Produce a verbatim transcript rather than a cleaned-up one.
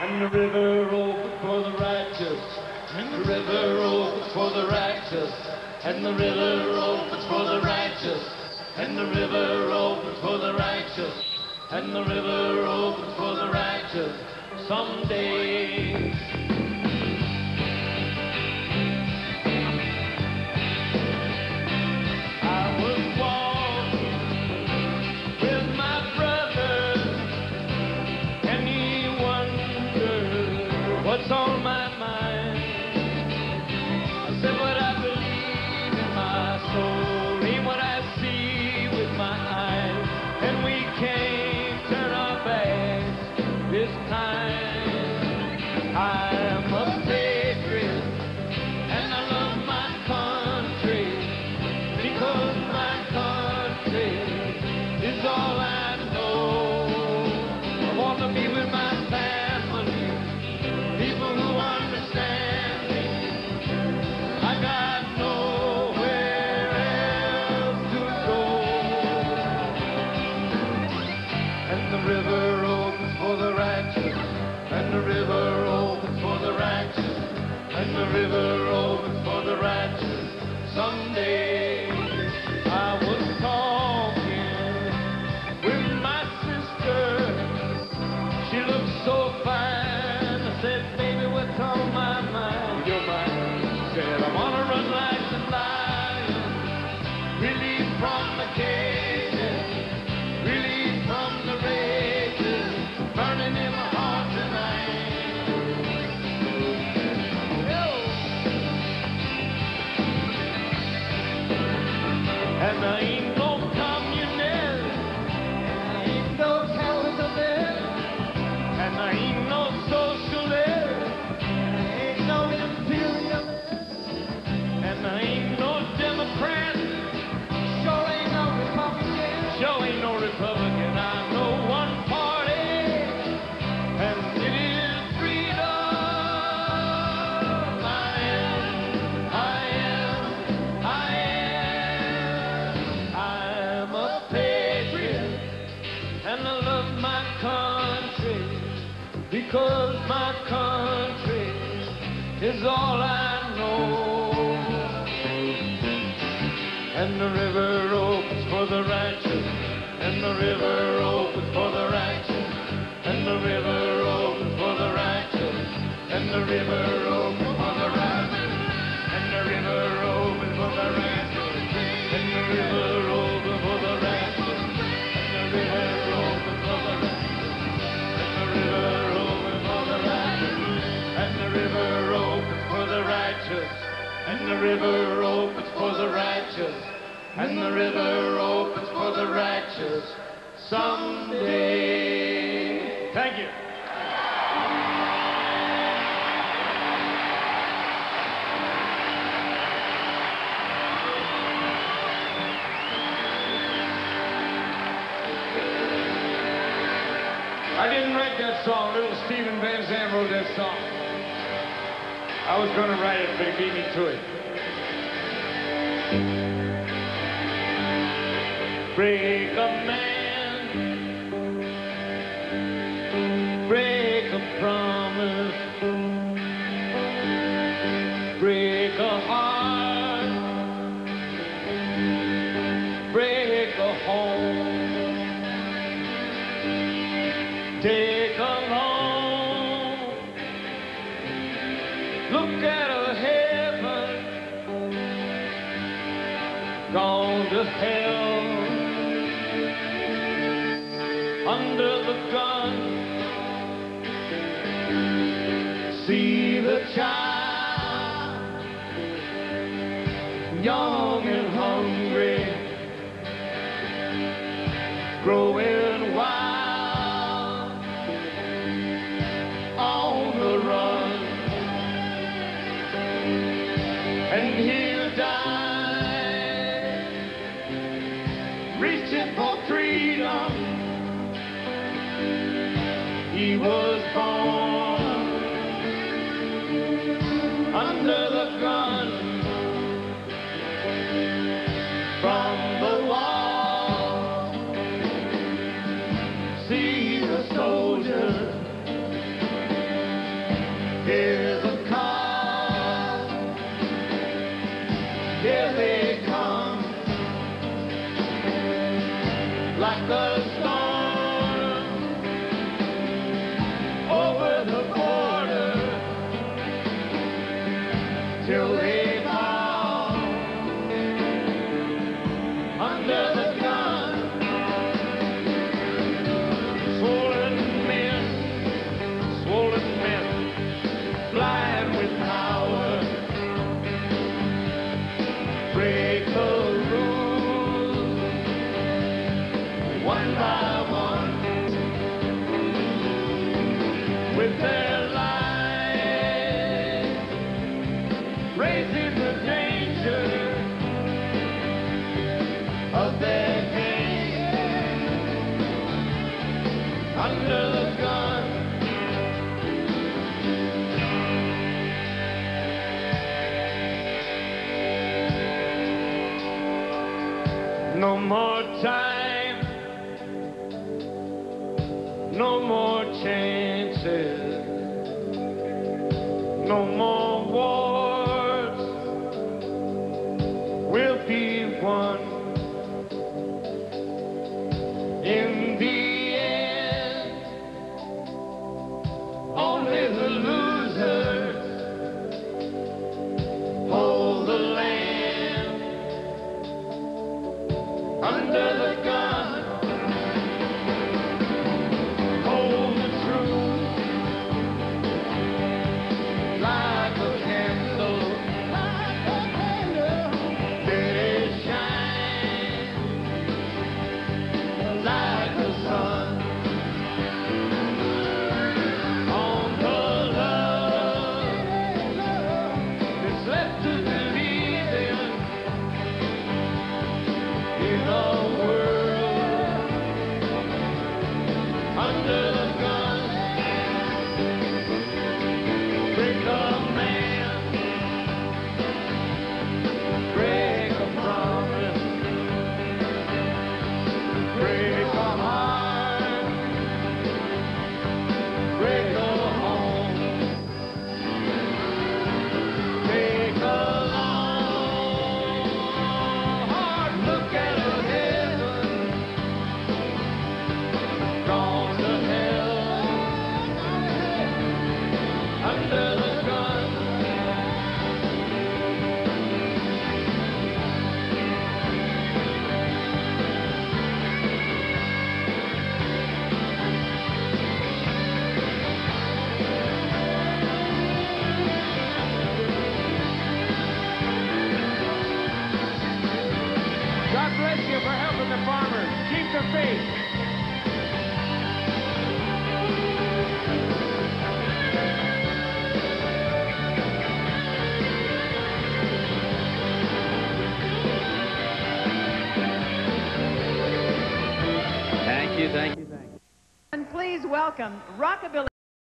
And the river opens for the righteous. And the river opens for the righteous. And the river opens for the righteous. And the river opens for the righteous. And the river opens for the righteous someday. I was walking with my brother, and he wondered what's on my mind. I said what I believe in my soul ain't what I see with my eyes, and we can't turn our backs this time. I'm a patriot, and I love my country, because my country is all I know. I want to be with my family, people who understand me. I got nowhere else to go. And the river opens for the righteous, and the river opens for the righteous, and the river opens for the righteous someday. I was talking with my sister, she looked so fine. I said, baby, what's on my mind? Your mind. She said, I want to run like the lion, released from the cages, released from the rages, burning in my heart tonight. And I ain't no communist, and I ain't no capitalist, and I ain't no socialist, and I ain't no imperialist, and I ain't no Democrat, sure ain't no Republican, sure ain't no Republican. I know one party, and it is freedom. I am, I am, I am, I'm a patriot, and I love my country, because my country is all I know. And the river opens for the righteous, and the river opens for the righteous, and the river opens for the righteous, and the river opens for the righteous, and the river opens for the righteous, and the river opens for the righteous, and the river opens for the righteous, and the river opens for the righteous, and the river opens for the righteous, and the river opens for the righteous, and the river opens for the righteous someday. Thank you. I didn't write that song. Little Stephen Van Zandt wrote that song. I was going to write it, but he beat me to it. Break a man, break a promise, break a heart, break a home, take a loan, look at a heaven gone to hell. Under the gun, see the child, young and hungry, growing wild, on the run, and he'll die, reaching for freedom. He was born under the gun, from the wall. See the soldiers like a storm over the border till they fall under the gun. Swollen men, swollen men, blind with power, break the rules one by one with their lies, raising the danger of their game under the gun. No more time, no more chances, no more wars will be won. In the end, only the losers hold the land under the gun. Hold the truth like a candle, like a candle. Let it shine like the sun on the love that's left to believe in in a world under the gun. Break a man, break a promise, break a heart, break a home, take a long, hard look at a heaven gone to hell under the gun. God bless you for helping the farmers. Keep the faith. Thank you, thank you, thank you. And please welcome Rockabilly.